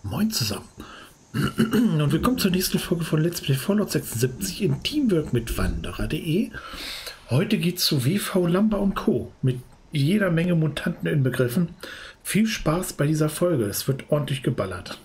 Moin zusammen und willkommen zur nächsten Folge von Let's Play Fallout 76 im Teamwork mit Wanderer.de. Heute geht's zu WV Lambda und Co. mit jeder Menge Mutanten inbegriffen. Viel Spaß bei dieser Folge, es wird ordentlich geballert.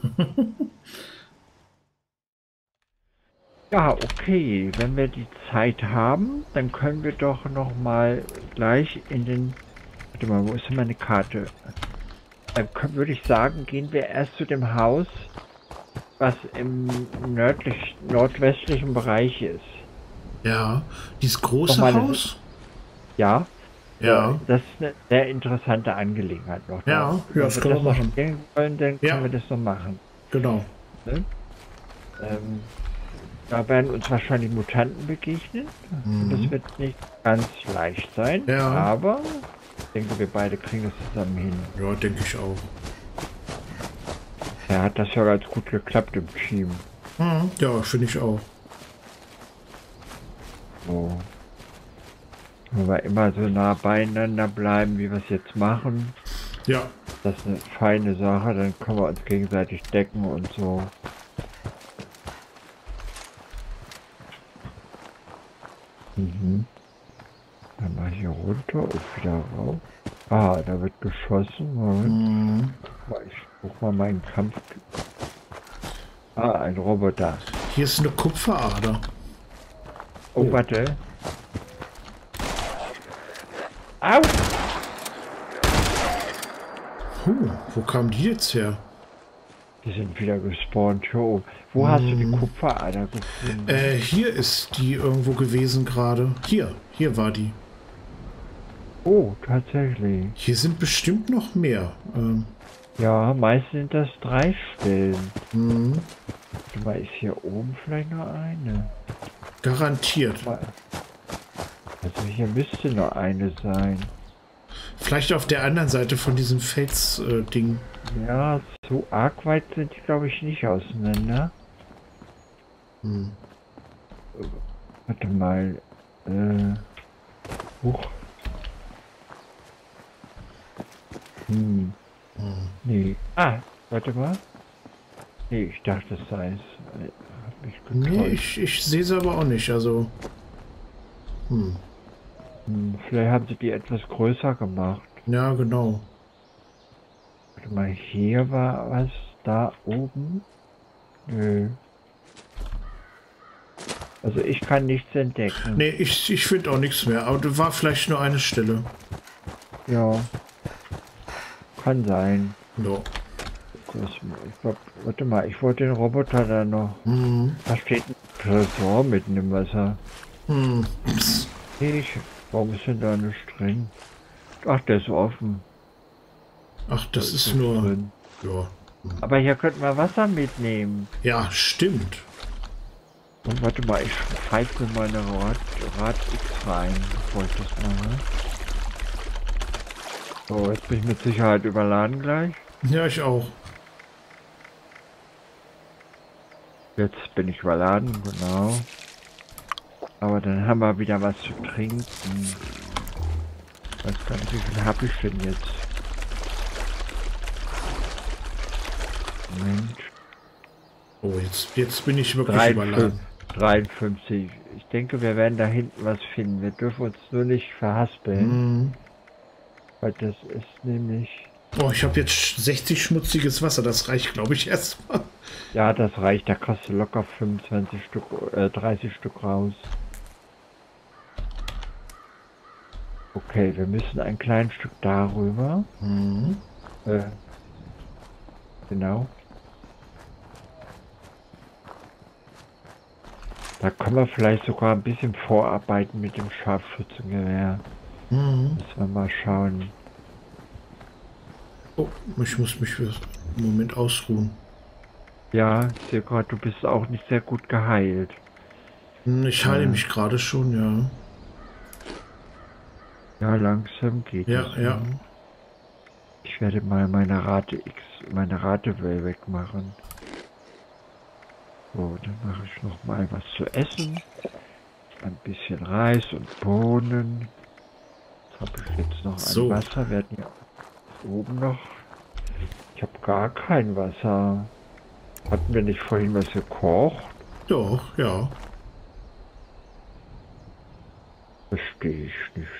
Ja, okay, wenn wir die Zeit haben, dann können wir doch noch mal gleich in den... Warte mal, wo ist denn meine Karte? Dann würde ich sagen, gehen wir erst zu dem Haus, was im nordwestlichen Bereich ist. Ja, dieses große Haus? Ja. Ja. Das ist eine sehr interessante Angelegenheit noch. Ja, ja, das können wir machen. Wollen, dann können wir das noch machen. Genau. Ne? Da werden uns wahrscheinlich Mutanten begegnen. Das wird nicht ganz leicht sein, aber ich denke, wir beide kriegen das zusammen hin. Ja, denke ich auch. Ja, hat das ja ganz gut geklappt im Team. Ja, finde ich auch. So. Wenn wir immer so nah beieinander bleiben, wie wir es jetzt machen. Ja. Das ist eine feine Sache, dann können wir uns gegenseitig decken und so. Dann mal hier runter und wieder rauf. Ah, da wird geschossen. Moment. Ich guck mal meinen Kampf. Ah, ein Roboter. Hier ist eine Kupferader. Oh, warte. Au! Wo kamen die jetzt her? Die sind wieder gespawnt. Jo. Wo hast du die Kupferader gefunden? Hier ist die irgendwo gewesen gerade. Hier war die. Oh, tatsächlich. Hier sind bestimmt noch mehr. Ja, meist sind das 3 Stellen. Warte mal, ist hier oben vielleicht noch eine? Garantiert. Also hier müsste noch eine sein. Vielleicht auf der anderen Seite von diesem Fels-Ding. Ja, so arg weit sind die, glaube ich, nicht auseinander. Warte mal. Huch. Nee. Ah, warte mal. Nee, ich dachte, es sei es. Hab mich getäuscht. Nee, ich sehe sie aber auch nicht, also. Vielleicht haben sie die etwas größer gemacht. Ja, genau. Warte mal, hier war was da oben. Nö. Also ich kann nichts entdecken. Nee, ich finde auch nichts mehr, aber das war vielleicht nur eine Stelle. Ja. Kann sein. Ja. Ich glaub, warte mal, ich wollte den Roboter da noch. Da steht ein Tresor mitten im Wasser. Warum ist denn da nicht drin? Ach, der ist offen. Ach, das ist nur... Drin. Ja. Aber hier könnten wir Wasser mitnehmen. Ja, stimmt. Und warte mal, ich pfeife mir meine Rad X rein, bevor ich das mache. So, jetzt bin ich mit Sicherheit überladen gleich. Ja, ich auch. Jetzt bin ich überladen, genau. Aber dann haben wir wieder was zu trinken. Ich weiß gar nicht, wie viel habe ich denn jetzt? Moment. Oh, jetzt bin ich wirklich überladen. 53. Ich denke, wir werden da hinten was finden. Wir dürfen uns nur nicht verhaspeln. Weil das ist nämlich... Oh, ich habe jetzt 60 schmutziges Wasser. Das reicht, glaube ich, erstmal. Ja, das reicht. Da kriegst du locker 25 Stück, 30 Stück raus. Okay, wir müssen ein kleines Stück darüber. Genau. Da können wir vielleicht sogar ein bisschen vorarbeiten mit dem Scharfschützengewehr. Müssen wir mal schauen. Oh, ich muss mich für einen Moment ausruhen. Ja, ich sehe gerade, du bist auch nicht sehr gut geheilt. Ich heile mich gerade schon, ja. Ja, langsam geht es. Ja. Ich werde mal meine Ratewell wegmachen. So, dann mache ich noch mal was zu essen. Ein bisschen Reis und Bohnen. Jetzt habe ich jetzt noch ein Wasser. Wir hatten ja oben noch. Ich habe gar kein Wasser. Hatten wir nicht vorhin was gekocht? Doch, ja. Verstehe ich nicht.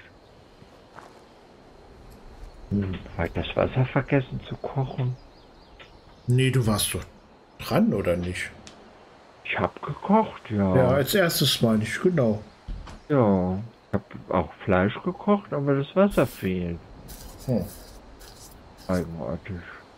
Hat das Wasser vergessen zu kochen? Nee, du warst doch dran, oder nicht? Ich habe gekocht, Ja, ja. als erstes meine ich, genau. Ja. Ich habe auch Fleisch gekocht, aber das Wasser fehlt. Hm. Eigenartig.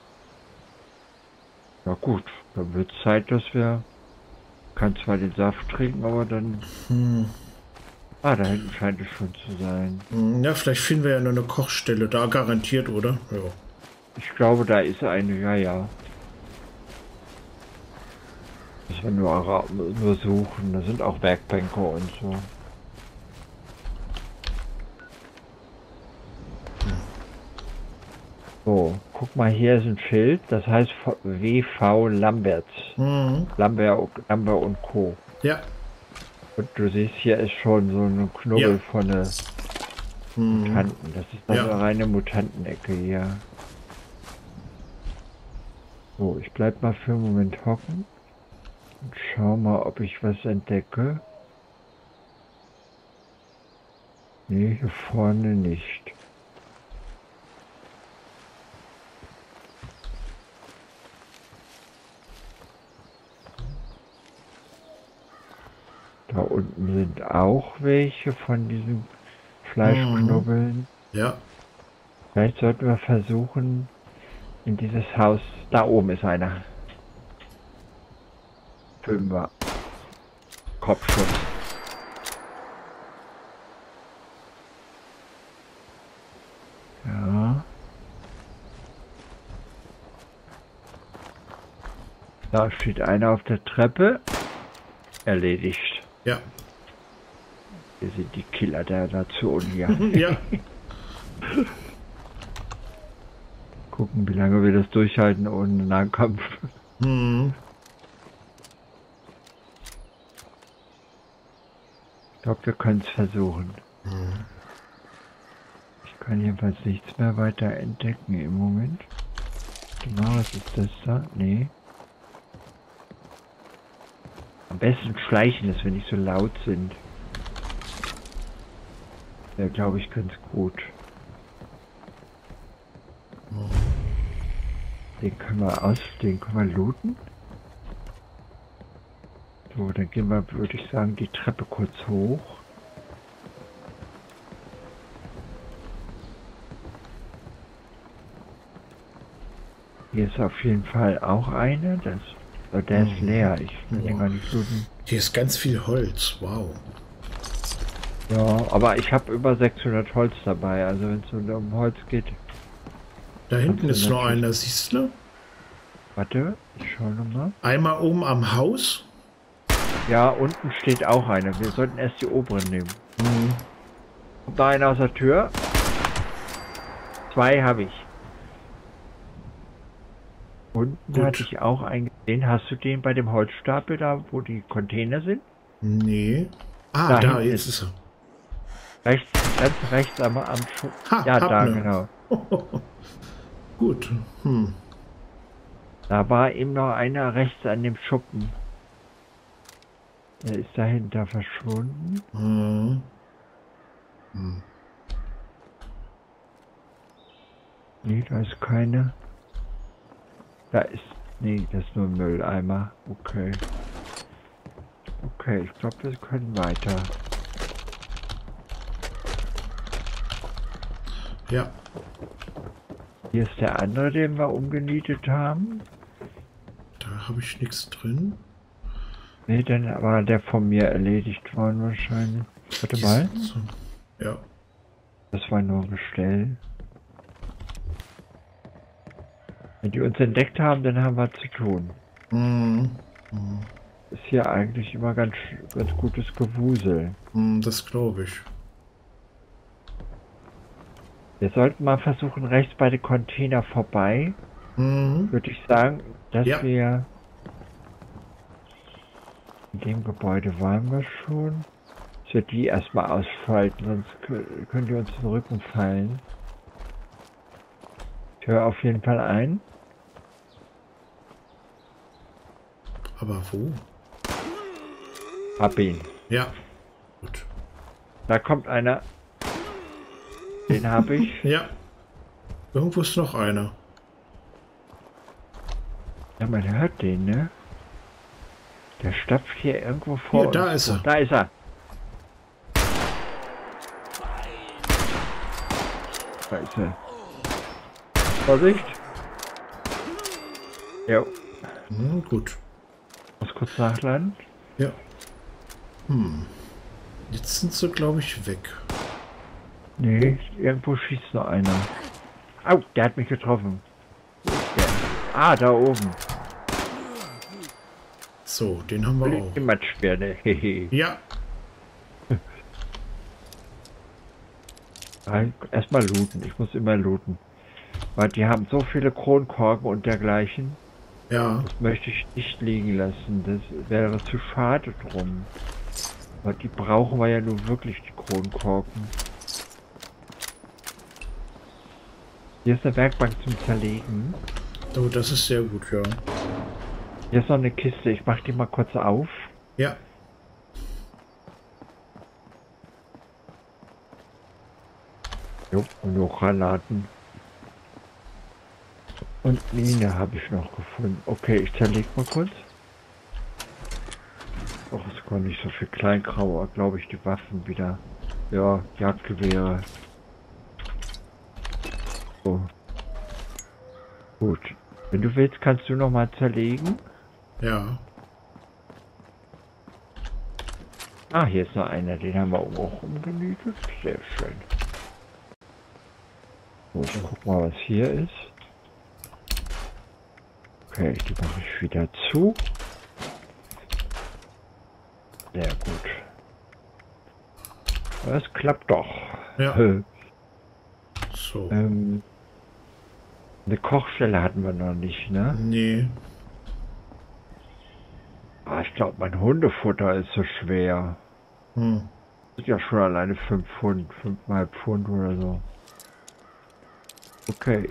Ja gut, dann wird es Zeit, dass wir... Kann zwar den Saft trinken, aber dann... Ah, da hinten scheint es schon zu sein. Ja, vielleicht finden wir ja noch eine Kochstelle da, garantiert, oder? Ja. Ich glaube, da ist eine, ja, ja. Müssen wir nur suchen. Da sind auch Werkbänke und so. So, guck mal, hier ist ein Schild, das heißt WV Lamberts. Lambert und Co. Ja. Und du siehst, hier ist schon so ein Knubbel von der Mutanten. Das ist dann eine reine Mutantenecke hier. So, ich bleib mal für einen Moment hocken und schau mal, ob ich was entdecke. Nee, hier vorne nicht. Da unten sind auch welche von diesen Fleischknubbeln. Ja. Vielleicht sollten wir versuchen, in dieses Haus... Da oben ist einer. Fünfer. Kopfschuss. Ja. Da steht einer auf der Treppe. Erledigt. Ja. Wir sind die Killer der Nation hier. Ja. Gucken, wie lange wir das durchhalten ohne Nahkampf. Ich glaube, wir können es versuchen. Ich kann jedenfalls nichts mehr weiter entdecken im Moment. Genau, was ist das da? Nee. Am besten schleichen, dass wir nicht so laut sind. Ja, glaube ich, ganz gut. Den können wir looten. So, dann gehen wir, würde ich sagen, die Treppe kurz hoch. Hier ist auf jeden Fall auch eine. Der ist leer. Ich will den gar nicht looten. Hier ist ganz viel Holz. Wow. Ja, aber ich habe über 600 Holz dabei. Also wenn es um Holz geht. Da hinten ist noch einer, siehst du? Warte, ich schau nochmal. Einmal oben am Haus. Ja, unten steht auch einer. Wir sollten erst die oberen nehmen. Kommt da einer aus der Tür? 2 habe ich. Unten Gut. hatte ich auch einen gesehen. Hast du den bei dem Holzstapel da, wo die Container sind? Nee. Ah, da, hinten jetzt ist er. Rechts, ganz rechts am Schuppen. Ha, Ja, hab da, ne. genau. Gut. Da war eben noch einer rechts an dem Schuppen. Der ist dahinter verschwunden. Nee, da ist keine. Da ist... Nee, das ist nur ein Mülleimer. Okay. Okay, ich glaube, wir können weiter. Ja. Hier ist der andere, den wir umgenietet haben. Da habe ich nichts drin. Nee, dann war der von mir erledigt worden wahrscheinlich. Warte mal. So. Ja. Das war nur ein Gestell. Wenn die uns entdeckt haben, dann haben wir zu tun. Ist hier eigentlich immer ganz gutes Gewusel. Das glaube ich. Wir sollten mal versuchen, rechts bei den Container vorbei. Würde ich sagen, dass wir... In dem Gebäude waren wir schon. Dass wir die erstmal ausschalten, sonst können die uns in den Rücken fallen. Ich höre auf jeden Fall ein. Aber wo? Hab ihn. Ja. Gut. Da kommt einer. Den habe ich. Ja. Irgendwo ist noch einer. Ja, man hört den, ne? Der stapft hier irgendwo vor. Hier, da ist er. Da ist er. Da ist er. Vorsicht. Jo. Gut. Muss kurz nachladen. Ja. Jetzt sind sie, glaube ich, weg. Nee, irgendwo schießt noch einer. Au, der hat mich getroffen. Wo ist der? Ah, da oben. So, den haben wir auch. Die Matschbirne. Hehe. Ja. Erstmal looten. Ich muss immer looten. Weil die haben so viele Kronkorken und dergleichen. Ja. Das möchte ich nicht liegen lassen. Das wäre zu schade drum. Weil die brauchen wir ja nun wirklich, die Kronkorken. Hier ist eine Werkbank zum Zerlegen. Oh, das ist sehr gut, ja. Hier ist noch eine Kiste. Ich mach die mal kurz auf. Ja. Jo, und noch Granaten. Und Mine habe ich noch gefunden. Okay, ich zerleg mal kurz. Och, es kommt nicht so viel Kleingrauer, glaube ich, die Waffen wieder. Ja, Jagdgewehre. So. Gut. Wenn du willst, kannst du noch mal zerlegen. Ja. Ah, hier ist noch einer, den haben wir auch umgenietet. Sehr schön. So, ich guck mal, was hier ist. Okay, die mache ich wieder zu. Sehr gut. Das klappt doch. Ja. So. Eine Kochstelle hatten wir noch nicht, ne? Nee. Ah, ich glaube, mein Hundefutter ist so schwer. Das ist ja schon alleine 5 Pfund, 5,5 Pfund oder so. Okay,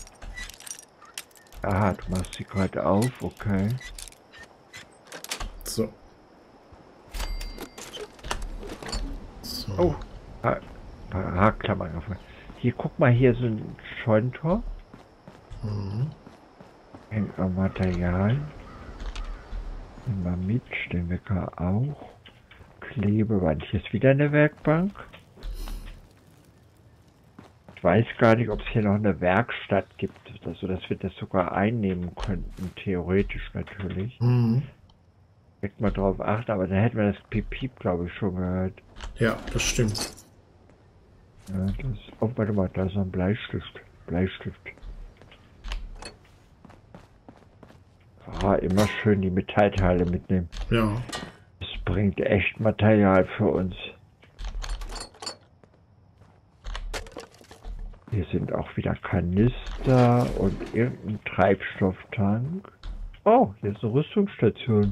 aha, du machst sie gerade auf, okay. So. So. Oh, Haarklammern aufmachen. Hier, guck mal, hier so ein Scheunentor. Hängt am Material. Nehmen wir mit, stellen wir auch. Klebeband. Hier ist wieder eine Werkbank. Ich weiß gar nicht, ob es hier noch eine Werkstatt gibt, also dass wir das sogar einnehmen könnten, theoretisch natürlich. Direkt mal drauf achten, aber dann hätten wir das Piep-Piep, glaube ich, schon gehört. Ja, das stimmt. Ja, das, oh, warte mal, da ist noch ein Bleistift. Ah, immer schön die Metallteile mitnehmen. Ja. Das bringt echt Material für uns. Hier sind auch wieder Kanister und irgendein Treibstofftank. Oh, hier ist eine Rüstungsstation.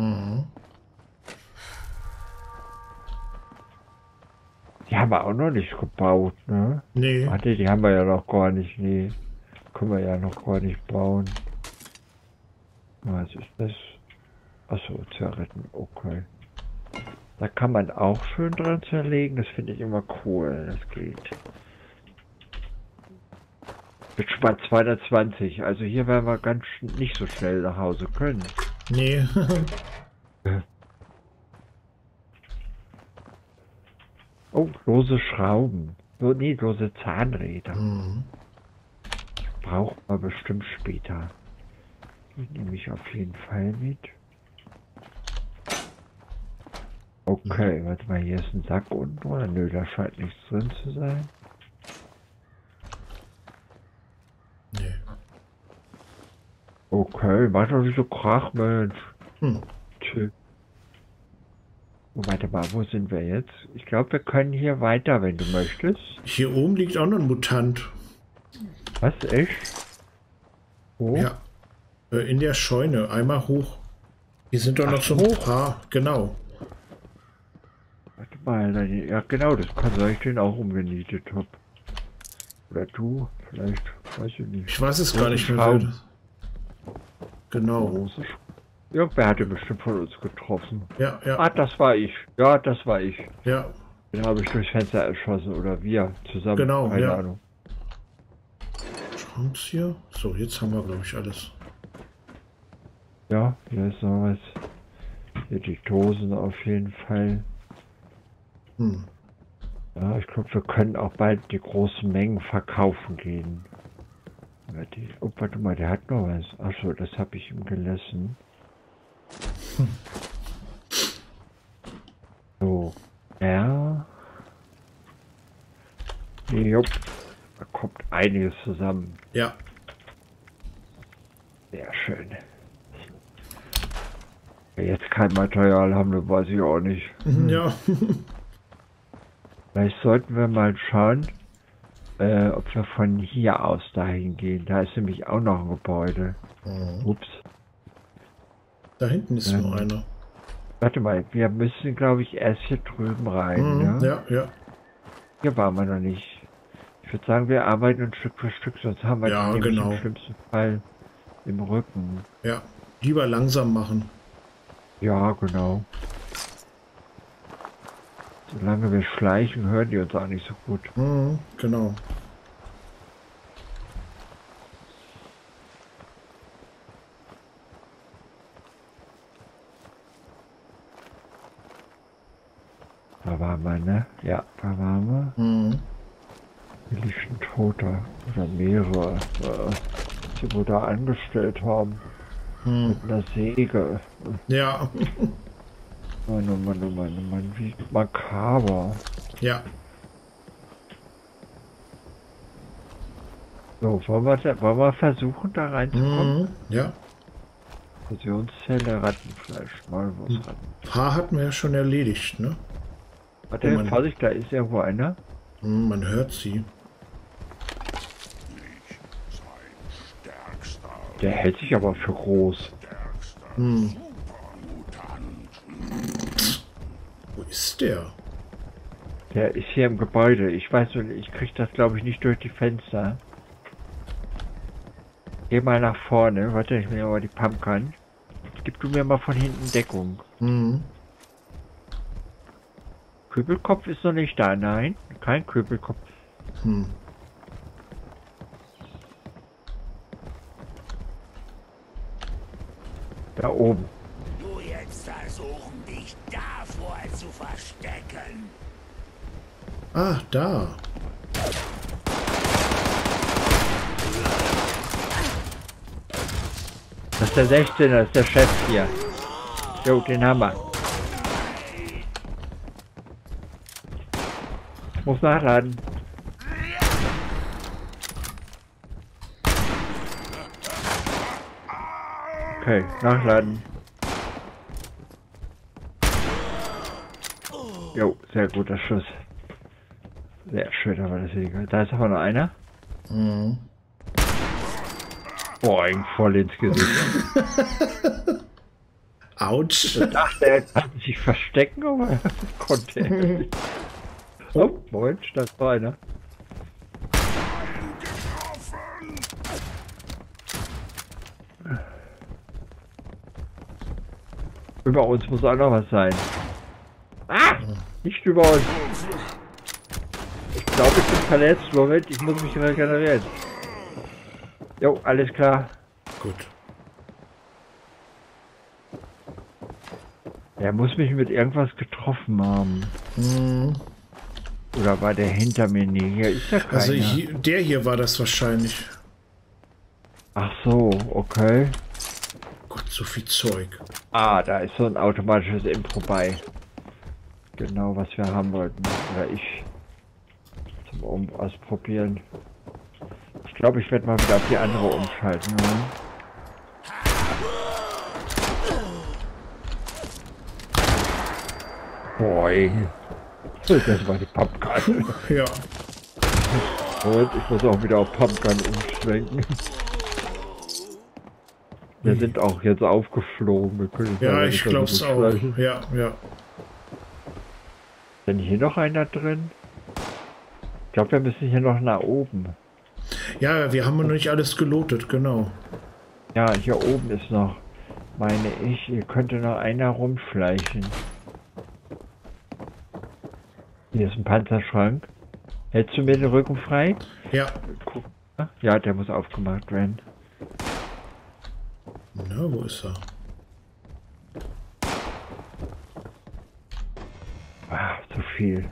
Die haben wir auch noch nicht gebaut, ne? Nee. Warte, die haben wir ja noch gar nicht, nee. Können wir ja noch gar nicht bauen. Was ist das? Achso, zerretten, okay. Da kann man auch schön dran zerlegen, das finde ich immer cool, das geht. Mit Spart 220, also hier werden wir ganz nicht so schnell nach Hause können. Nee. Oh, lose Schrauben. Oh, nee, lose Zahnräder. Braucht man bestimmt später. Die nehme ich auf jeden Fall mit. Okay, warte mal, hier ist ein Sack unten, oder? Nö, da scheint nichts drin zu sein. Nee. Okay, mach doch nicht so Krach, Mensch. Tschö. Oh, warte mal, wo sind wir jetzt? Ich glaube, wir können hier weiter, wenn du möchtest. Hier oben liegt auch noch ein Mutant. Was, echt? Wo? Ja. In der Scheune, einmal hoch. Hier sind doch noch so ein paar, genau. Warte mal, ja genau, das kann sein, ich den auch umgenietet habe. Oder du, vielleicht, weiß ich nicht. Ich weiß es gar nicht mehr. Schrauben. Genau. Große Irgendwer hatte bestimmt von uns getroffen. Ja, ja. Ah, das war ich. Ja, das war ich. Ja, Den habe ich durchs Fenster erschossen oder wir zusammen. Genau, Keine ja. Ahnung. Chance hier. So, jetzt haben wir, glaube ich, alles. Ja, hier ist noch was. Hier die Dosen auf jeden Fall. Hm. Ja, ich glaube, wir können auch bald die großen Mengen verkaufen gehen. Oh, warte mal, der hat noch was. Achso, das habe ich ihm gelassen. So, ja. Jupp, da kommt einiges zusammen. Ja. Sehr schön. Wenn wir jetzt kein Material haben, dann weiß ich auch nicht. Ja. Vielleicht sollten wir mal schauen, ob wir von hier aus dahin gehen. Da ist nämlich auch noch ein Gebäude. Ups. Da hinten ist noch einer. Warte mal, wir müssen, glaube ich, erst hier drüben rein. Ne? Ja, ja. Hier waren wir noch nicht. Ich würde sagen, wir arbeiten uns Stück für Stück, sonst haben wir Ja, die nämlich genau. im schlimmsten Fall im Rücken. Ja. Lieber langsam machen. Ja, genau. Solange wir schleichen, hören die uns auch nicht so gut. Genau. Da waren wir, ne? Ja, da waren wir. Hier liegt ein Toter. Oder mehrere. Die wir da angestellt haben. Mit einer Säge. Ja. Mann, oh Mann, oh Mann, oh Mann, wie makaber. Ja. So, wollen wir versuchen, da reinzukommen? Ja. Fusionszelle, Rattenfleisch, Maulwurfsratten. Ein paar hatten wir ja schon erledigt, ne? Warte, Vorsicht, da ist irgendwo einer. Man hört sie. Der hält sich aber für groß. Wo ist der? Der ist hier im Gebäude. Ich weiß nicht, ich krieg das glaube ich nicht durch die Fenster. Geh mal nach vorne. Warte, ich will aber die Pumpgun. Gib du mir mal von hinten Deckung. Kübelkopf ist noch nicht da, nein. Kein Kübelkopf. Da oben. Du jetzt versuchen, dich davor zu verstecken. Ah, da. Das ist der 16er, das ist der Chef hier. Jo, den haben wir. Muss nachladen. Okay, nachladen. Jo, sehr guter Schuss. Sehr schön, aber das ist egal. Da ist aber noch einer. Boing, voll ins Gesicht. Autsch. Ich dachte, er kann sich verstecken, aber konnte er nicht. Oh, Moment, da ist noch einer. Über uns muss auch noch was sein. Ah! Nicht über uns. Ich glaube, ich bin verletzt. Moment, ich muss mich regenerieren. Jo, alles klar. Gut. Er muss mich mit irgendwas getroffen haben. Oder war der hinter mir? Nee, hier ist ja keiner. Also der hier war das wahrscheinlich. Ach so, okay. Gott, so viel Zeug. Ah, da ist so ein automatisches Impro bei. Genau, was wir haben wollten. Oder ich. Zum Ausprobieren. Ich glaube, ich werde mal wieder auf die andere umschalten. Ne? Boing. Das war die Pumpgun. Ja. Und ich muss auch wieder auf Pumpgun umschwenken. Wir sind auch jetzt aufgeflogen. Wir können Ja, ich glaube es auch. Ja, ja. Ist denn hier noch einer drin? Ich glaube, wir müssen hier noch nach oben. Ja, wir haben noch nicht alles gelotet, genau. Ja, hier oben ist noch. meine ich. Hier könnte noch einer rumschleichen. Hier ist ein Panzerschrank. Hältst du mir den Rücken frei? Ja. Guck. Ja, der muss aufgemacht werden. Na, wo ist er? Ah, zu viel.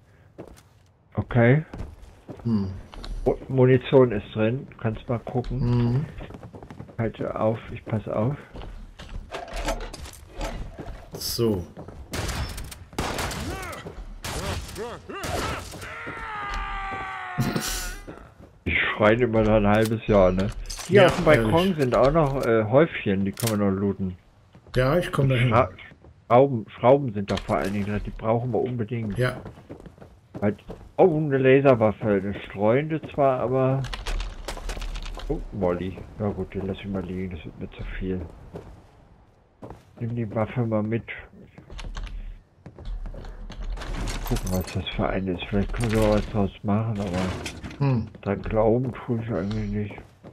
Okay. Hm. Munition ist drin. Kannst mal gucken. Mhm. Halte auf, ich passe auf. So. Ich schreie immer noch ein halbes Jahr, ne? Hier Ja, auf dem Balkon ehrlich. sind auch noch Häufchen, die kann man noch looten. Ja, ich komme dahin. Schrauben sind da vor allen Dingen drin, die brauchen wir unbedingt. Ja. Halt, oh, eine Laserwaffe, eine streuende zwar, aber... Oh, Molly. Ja gut, den lass ich mal liegen, das wird mir zu viel. Nimm die Waffe mal mit. Gucken, was das für eine ist. Vielleicht können wir was draus machen, aber dran glauben tue ich eigentlich nicht.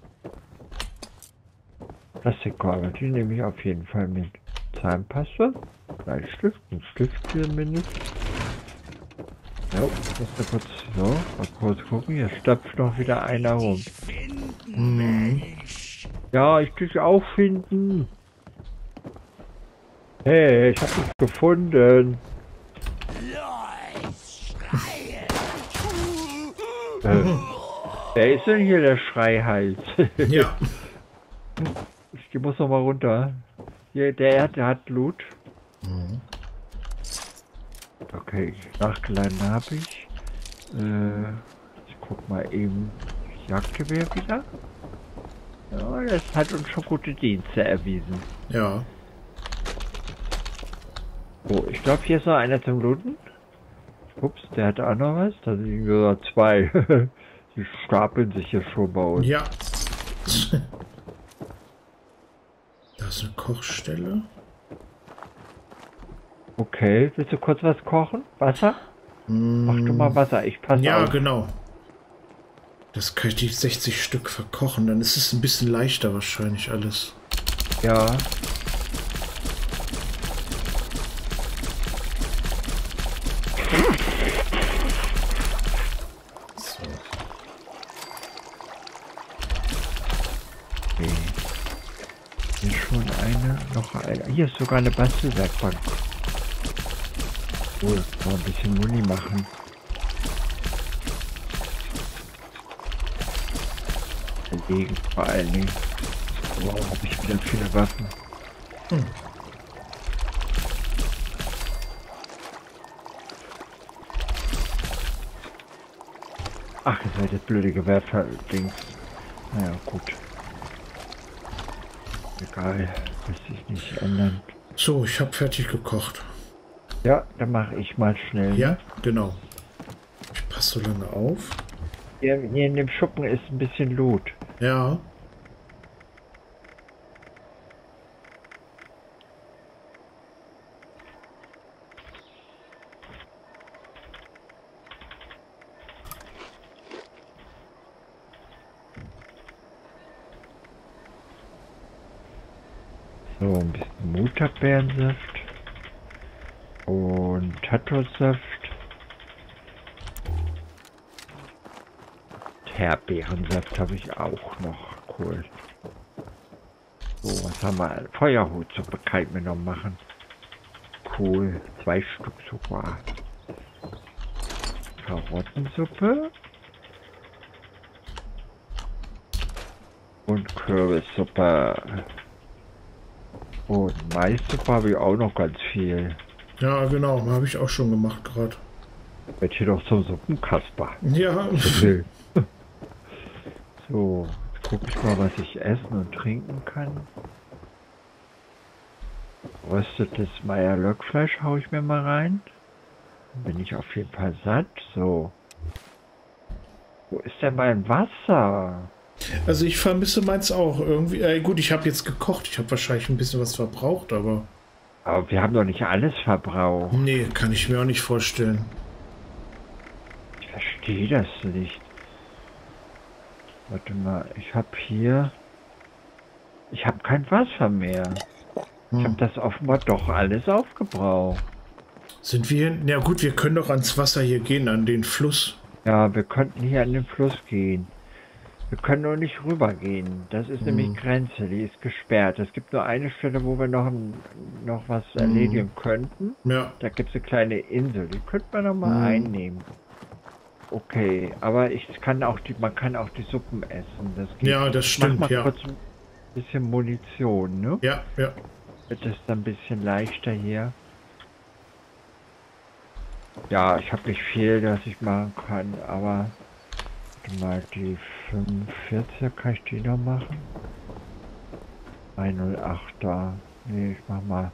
Plastikkorbe, die nehme ich auf jeden Fall mit. Zahnpasta, Bleistift, ein Stift zumindest. Ja, muss mal kurz, so, mal kurz gucken, hier stapft noch wieder einer rum. Ja, ich dich auch finden. Hey, ich hab dich gefunden. Wer ist denn hier der Schreihals? Ja. Ich muss noch mal runter. Hier, der hat Loot. Okay, nachgeladen habe ich. Ich guck mal eben. Jagdgewehr wieder. Ja, das hat uns schon gute Dienste erwiesen. Ja. So, ich glaube, hier ist noch einer zum Looten. Ups, der hat auch noch was. Da sind sogar zwei. Die stapeln sich hier schon bei uns. Ja. Da ist eine Kochstelle. Okay, willst du kurz was kochen? Wasser? Mach du mal Wasser, ich passe Ja, auf. genau. Das kann ich die 60 Stück verkochen, dann ist es ein bisschen leichter wahrscheinlich alles. Ja. So. Okay. Hier ist schon eine, noch eine. Hier ist sogar eine Bastelwerkbank. Cool, kann man ein bisschen Muni machen. Belegen vor allen Dingen. Wow, habe ich wieder viele Waffen. Ach, ihr seid das blöde Gewehr-Dings. Naja, gut. Egal, lässt sich nicht ändern. So, ich habe fertig gekocht. Ja, dann mache ich mal schnell. Ja, genau. Ich passe so lange auf. Hier in dem Schuppen ist ein bisschen Loot. Ja. So, ein bisschen Mutterbeerensaft. Und Tattoo-Saft. Teerbeerensaft habe ich auch noch. Cool. So, was haben wir? Feuerhutsuppe kann ich mir noch machen. Cool. 2 Stück sogar. Karottensuppe. Und Kürbissuppe. Und Maissuppe habe ich auch noch ganz viel. Ja, genau. Habe ich auch schon gemacht gerade. Wird hier doch zum Suppenkasper. Ja. Okay. So, jetzt gucke ich mal, was ich essen und trinken kann. Röstetes Meyer-Löckfleisch haue ich mir mal rein. Dann bin ich auf jeden Fall satt. So. Wo ist denn mein Wasser? Also ich vermisse meins auch irgendwie. Gut, ich habe jetzt gekocht. Ich habe wahrscheinlich ein bisschen was verbraucht, aber... Aber wir haben doch nicht alles verbraucht. Nee, kann ich mir auch nicht vorstellen. Ich verstehe das nicht. Warte mal, ich habe hier... Ich habe kein Wasser mehr. Ich habe das offenbar doch alles aufgebraucht. Sind wir... Ja gut, wir können doch ans Wasser hier gehen, an den Fluss. Ja, wir könnten hier an den Fluss gehen. Wir können nur nicht rübergehen. Das ist nämlich Grenze, die ist gesperrt. Es gibt nur eine Stelle, wo wir noch was erledigen könnten. Ja. Da gibt es eine kleine Insel, die könnte man noch mal einnehmen. Okay, aber man kann auch die Suppen essen. Das geht. Ja, das stimmt, Mach mal ja. kurz ein bisschen Munition, ne? Ja, ja. Wird es dann ein bisschen leichter hier. Ja, ich habe nicht viel, das ich machen kann, aber warte mal, die 45er, kann ich die noch machen? 108er. Nee, ich mach mal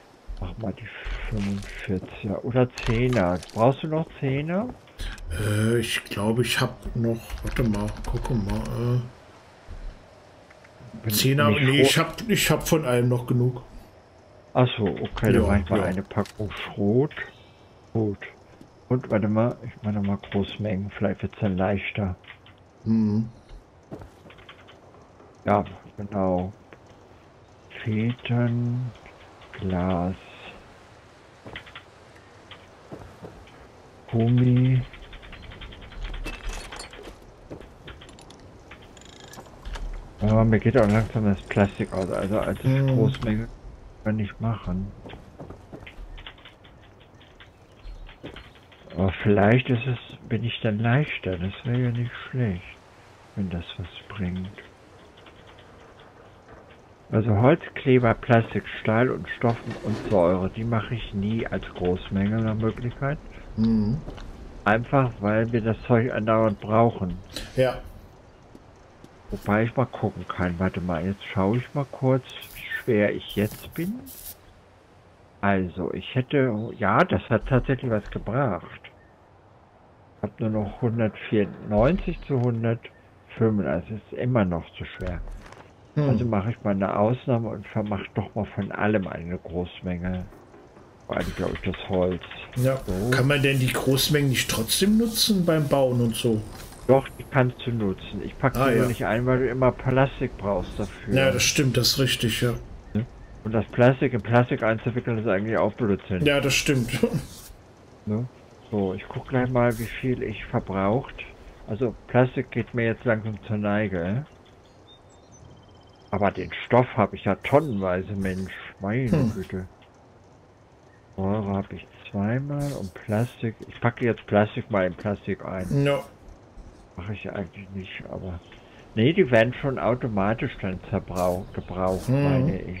die 45er oder 10er. Brauchst du noch 10er? Ich glaube, ich habe noch... Warte mal, guck mal. 10er... Nee, ich hab von allem noch genug. Achso, okay, dann mach ich mal eine Packung Schrot. Gut. Und warte mal, ich mache noch mal Großmengen, vielleicht wird es dann leichter. Ja, genau. Feten, Glas, Gummi. Aber mir geht auch langsam das Plastik aus, also als Großmenge kann ich machen. Aber vielleicht bin ich dann leichter, das wäre ja nicht schlecht, wenn das was bringt. Also Holzkleber, Plastik, Stahl und Stoffen und Säure, die mache ich nie als Großmenge nach Möglichkeit. Einfach, weil wir das Zeug andauernd brauchen. Ja. Wobei ich mal gucken kann. Warte mal, jetzt schaue ich mal kurz, wie schwer ich jetzt bin. Also, ich hätte... Ja, das hat tatsächlich was gebracht. Ich habe nur noch 194 zu 105. Also ist immer noch zu schwer. Also mache ich mal eine Ausnahme und vermache doch mal von allem eine Großmenge. Vor allem, glaube ich, das Holz. Ja. So. Kann man denn die Großmengen nicht trotzdem nutzen beim Bauen und so? Doch, die kannst du nutzen. Ich packe die nur nicht ein, weil du immer Plastik brauchst dafür. Ja, das stimmt, das ist richtig, ja. Und das Plastik in Plastik einzuwickeln ist eigentlich auch Blödsinn. Ja, das stimmt. Ne? So, ich gucke gleich mal, wie viel ich verbraucht. Also Plastik geht mir jetzt langsam zur Neige. Aber den Stoff habe ich ja tonnenweise, Mensch. Meine Güte. Säure habe ich zweimal und Plastik. Ich packe jetzt Plastik mal in Plastik ein. Ja. Mache ich eigentlich nicht, aber... Nee, die werden schon automatisch dann gebraucht, meine ich.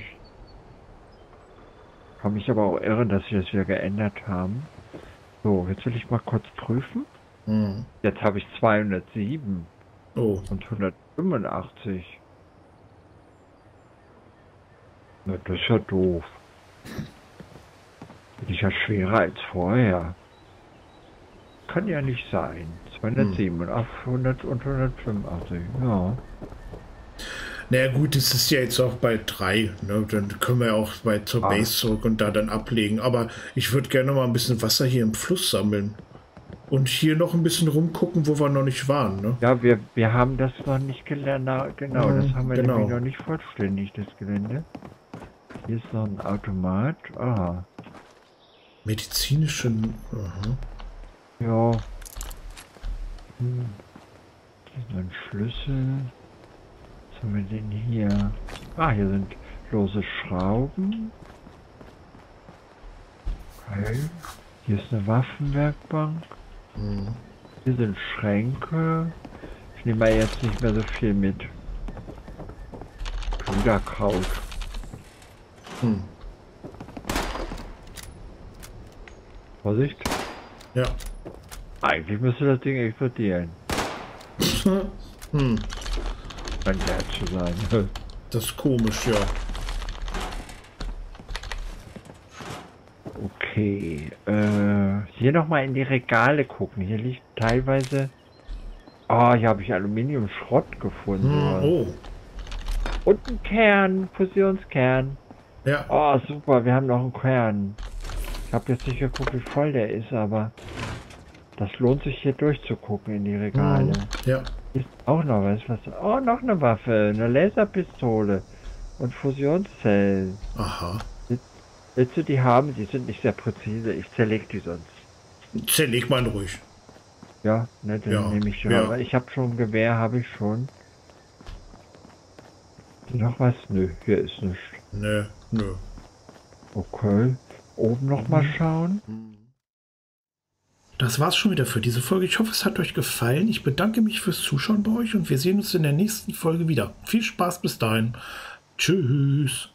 Kann mich aber auch irren, dass sie das wieder geändert haben. So, jetzt will ich mal kurz prüfen. Jetzt habe ich 207 und 185. Na, das ist ja doof. Bin ich ja schwerer als vorher. Kann ja nicht sein. 207 und 800 und 185, ja. Naja gut, es ist ja jetzt auch bei 3, ne? Dann können wir ja auch zur Base zurück und da dann ablegen. Aber ich würde gerne mal ein bisschen Wasser hier im Fluss sammeln. Und hier noch ein bisschen rumgucken, wo wir noch nicht waren, ne? Ja, wir haben das noch nicht gelernt. Genau, das haben wir nämlich noch nicht vollständig, das Gelände. Hier ist noch ein Automat. Aha. Medizinische... Ja. Hier ist ein Schlüssel. Was haben wir denn hier? Ah, hier sind lose Schrauben. Okay. Hier ist eine Waffenwerkbank. Hier sind Schränke. Ich nehme mal jetzt nicht mehr so viel mit. Puderkraut. Vorsicht. Ja. Eigentlich müsste das Ding explodieren. Kann der zu sein. Das ist komisch, ja. Okay. Hier nochmal in die Regale gucken. Hier liegt teilweise... Oh, hier habe ich Aluminiumschrott gefunden. Oh. Und ein Kern. Fusionskern. Ja. Oh, super. Wir haben noch einen Kern. Ich habe jetzt nicht geguckt, wie voll der ist, aber... Das lohnt sich hier durchzugucken in die Regale. Ja. Hier ist auch noch was. Oh, noch eine Waffe. Eine Laserpistole. Und Fusionszellen. Aha. Willst du die haben? Die sind nicht sehr präzise. Ich zerleg die sonst. Zerleg mal ruhig. Ja, ne, dann Ja, nehme ich die. ja. Aber ich habe schon ein Gewehr, habe ich schon. Noch was? Nö, hier ist nichts. Nö, nö. Okay. Oben noch mal schauen. Das war's schon wieder für diese Folge. Ich hoffe, es hat euch gefallen. Ich bedanke mich fürs Zuschauen bei euch und wir sehen uns in der nächsten Folge wieder. Viel Spaß bis dahin. Tschüss.